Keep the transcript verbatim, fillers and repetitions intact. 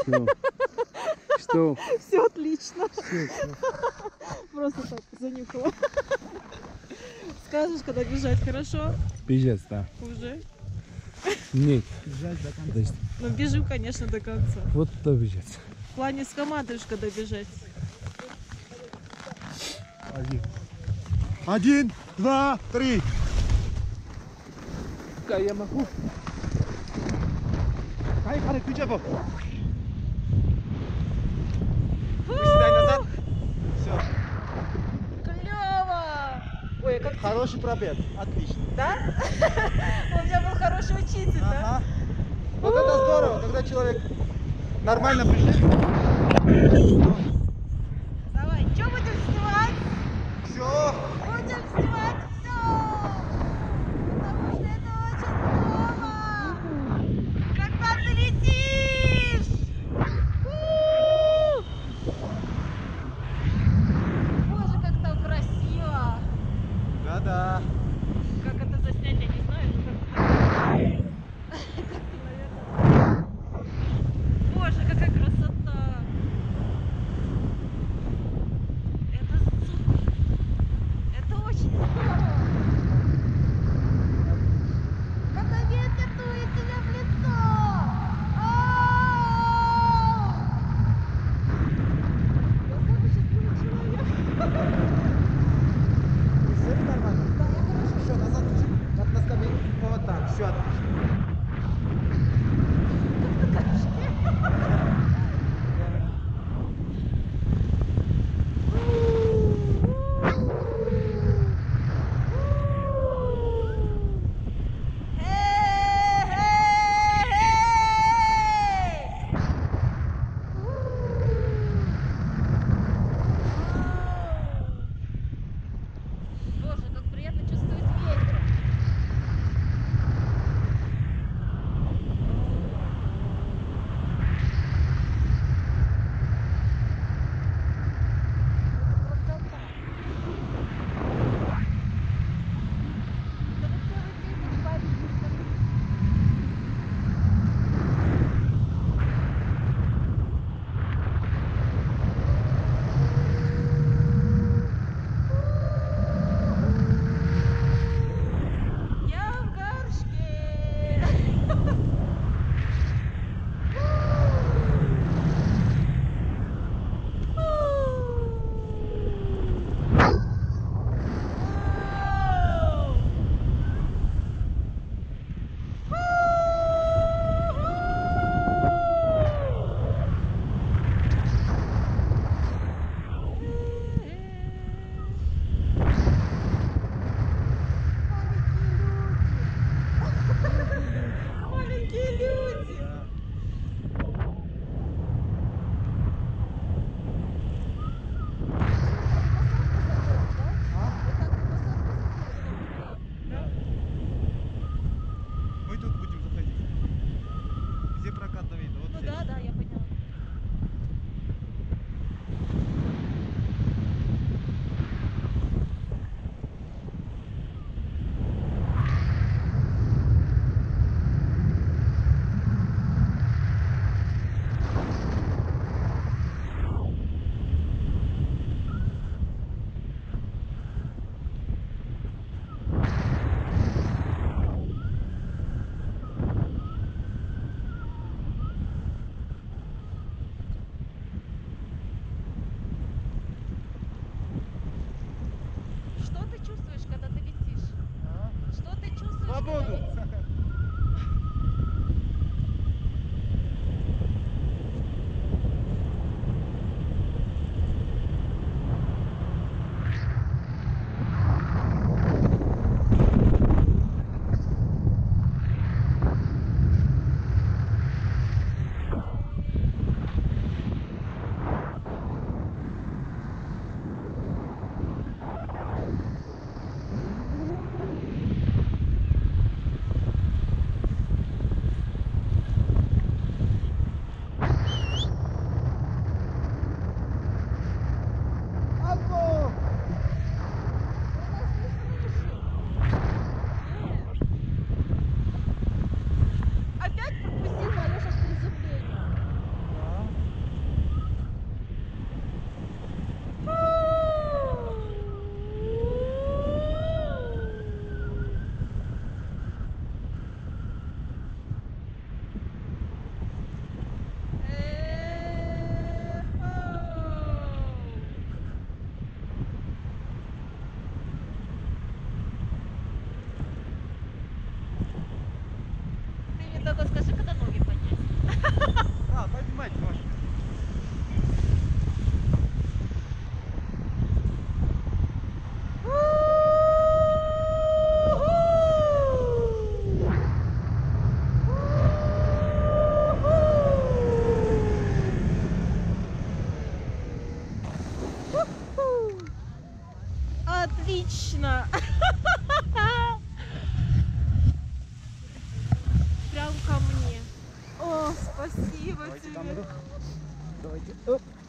Что? Что? Все отлично. Все, все. Просто так занюхала. Скажешь, когда бежать, хорошо? Бежать, да. Уже? Нет. Бежать до конца. То есть, Ну, бежим, конечно, до конца. вот туда бежать. В плане с командой уж когда бежать. Один. Один, два, три. Да, я могу. Поехали, Кучапов. Приседай назад. Все. Клево! Ой, как Хороший пробег. Отлично. да? У меня был хороший учитель, да? Ага. Вот это здорово, когда человек нормально пришел. Давай, что будем снимать? Все. Будем снимать все! Потому что это очень клево! Когда ты летишь! У! Боже, как там красиво! Да-да. Как это заснять, я не знаю, но как-то... как-то, наверное... Боже, какая красота! Это супер! Это очень здорово! Когда ветер дует тебе в лицо! Ау! Я самый счастливый человек! Все нормально? Да, я хорошо. Все, назад чуть-чуть. От носка бей. Вот так. Все отлично. Боже, как приятно чувствовать ветер. Я в горшке. Маленькие люди. Мы тут будем заходить. Где прокат на видно? Вот Ну здесь. да, да, я поняла. Что ты чувствуешь, когда ты летишь? А? Что ты чувствуешь? Свободу. когда летишь? Да, поднимайте вашу. Отлично! Прям ко мне. О, спасибо Давайте тебе. камеру. Давайте. Оп.